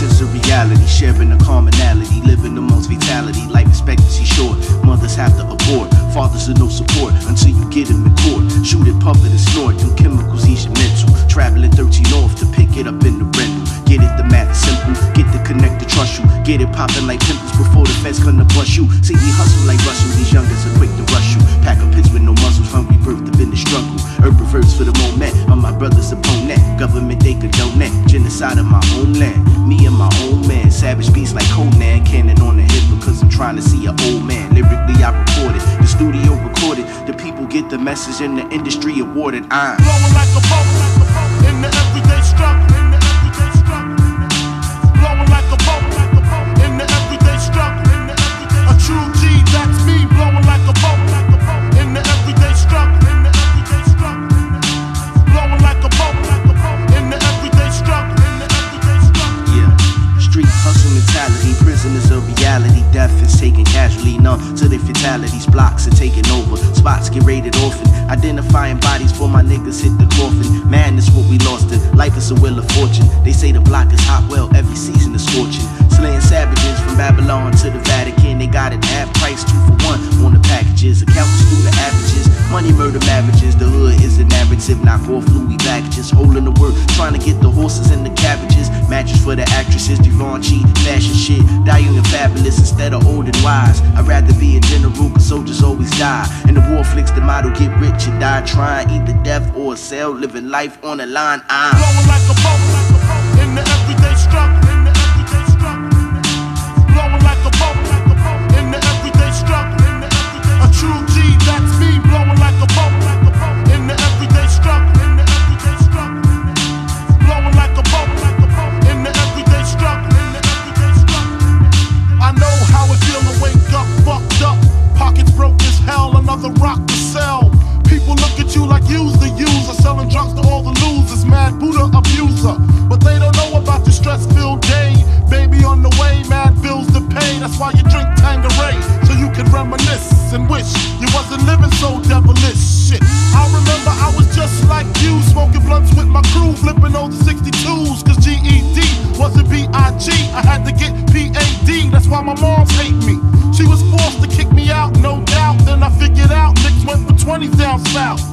sense of reality, sharing a commonality, living amongst fatality, life expectancy short. Mothers have to abort, fathers are no support until you get him in court. Shoot it, puff it, and snort, them chemicals ease your mental. Traveling 13 north to pick it up in the rental. Get it, the math is simple, get the connect to trust you. Get it popping like pimples before the feds come to bust you. See, we hustle like Russell, these youngers are quick to rush you. Pack a pitch with no muscles, hungry birth up in the struggle. Urban verbs for the moment, on my brother's opponent. Government they condone that, genocide of my homeland. Me and my own man, savage beats like Conan. Cannon on the hip because I'm trying to see an old man. Lyrically I recorded, the studio recorded. The people get the message and the industry awarded. I'm blowing like a bubble in the everyday struggle. Blowing like a bubble in the everyday struggle. A true G, that's me. Blowing like a bubble in the everyday struggle. Blowing like a bubble in the everyday struggle. Yeah, street hustle mentality, prisoners of reality. Death is taken casually, numb to their fatalities. Blocks are taking over, spots get raided orphan. Identifying bodies for my niggas hit the coffin. Madness what we lost in, life is a wheel of fortune. They say the block is hot, well every season is scorching. Slaying savages from Babylon to the Vatican. They got it at price 2 for 1 on the packages. Accountants do the averages, money murder marriages. The hood is a narrative, knock off Louis packages. Holding the work, trying to get the horses and the cabbages. Matches for the actresses, Givenchy, fashion shit. Die young and fabulous instead of old and wise. I'd rather be a general cause soldiers always die. In the war flicks the motto, get rich or die trying. Either death or sell, living life on the line. I'm blowing like a bubble in the everyday struggle. Blowing like a bubble in the everyday struggle. A true G, that's me. Blowing like a bubble in the everyday struggle. Blowing like a bubble in the everyday struggle. I know how it feel to wake up fucked up, pockets broke as hell, another rock to sell. People look at you like you's the user, selling drugs to all the losers, mad Buddha abuser. But they don't know about your stress-filled day. Baby on the way, mad bills to pay. That's why you drink Tanqueray, so you can reminisce and wish you wasn't living so devilish. Shit, I remember I was just like you, smoking blunts with my crew, flipping over 62s, cause GED wasn't B.I.G. I had to get P.A.D. That's why my moms hate me. She was forced to kick me out, no doubt. Then I figured out, niggas went for 20 down south.